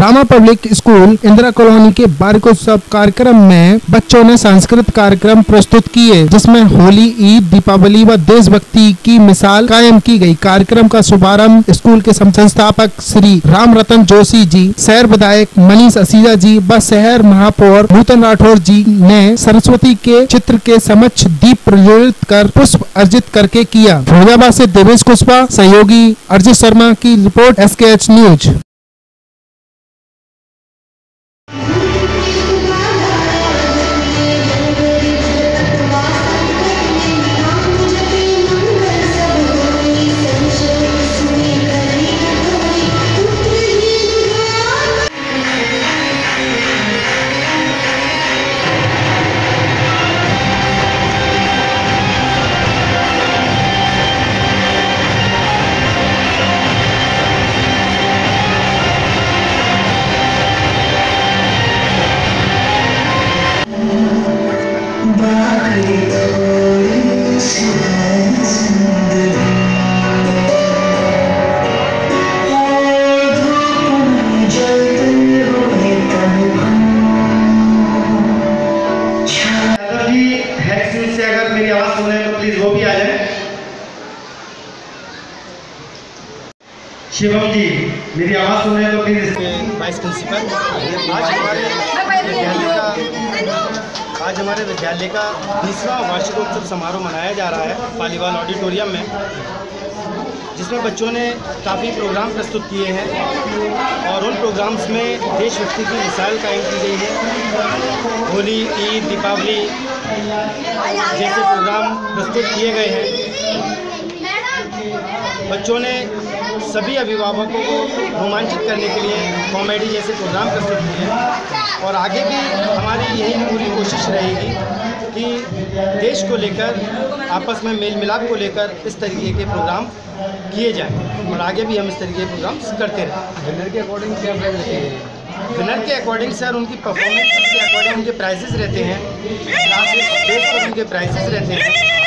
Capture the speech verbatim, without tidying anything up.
Rama public school Indira colony के वार्षिकोत्सव कार्यक्रम में बच्चों ने सांस्कृतिक कार्यक्रम प्रस्तुत किए, जिसमें होली, ईद, दीपावली व देशभक्ति की मिसाल कायम की गई। कार्यक्रम का शुभारंभ स्कूल के संस्थापक श्री राम रतन जोशी जी, शहर विधायक मनीष असीजा जी व शहर महापौर नूतन राठौर जी ने सरस्वती के चित्र के समक्ष दीप प्रज्वलित कर पुष्प अर्जित करके किया। फिरोजाबाद से देवेश कुशवाहा, सहयोगी अर्जित शर्मा की रिपोर्ट, एस के एच न्यूज। से अगर मेरी आवाज सुन रहे हैं तो प्लीज वो भी आ जाए। शिवम जी मेरी आवाज सुन रहे हैं तो प्लीज। वाइस प्रिंसिपल, आज हमारे विद्यालय का आज हमारे विद्यालय का बीसवां वार्षिकोत्सव समारोह मनाया जा रहा है पालीवाल ऑडिटोरियम में, जिसमें बच्चों ने काफ़ी प्रोग्राम प्रस्तुत किए हैं और उन प्रोग्राम्स में देशभक्ति की मिसाल कायम की गई है। होली, ईद, दीपावली जैसे प्रोग्राम प्रस्तुत किए गए हैं। बच्चों ने सभी अभिभावकों को रोमांचित करने के लिए कॉमेडी जैसे प्रोग्राम प्रस्तुत किए हैं और आगे भी हमारी यही पूरी कोशिश रहेगी कि देश को लेकर, आपस में मेल मिलाप को लेकर इस तरीके के प्रोग्राम किए जाएं और आगे भी हम इस तरीके के प्रोग्राम्स करते रहें। विनर के अकॉर्डिंग क्या प्राइस रहते हैं? विनर के अकॉर्डिंग सर उनकी परफॉर्मेंस के अकॉर्डिंग उनके प्राइजेस रहते हैं, क्लासेस बेस पर उनके प्राइजेस रहते हैं।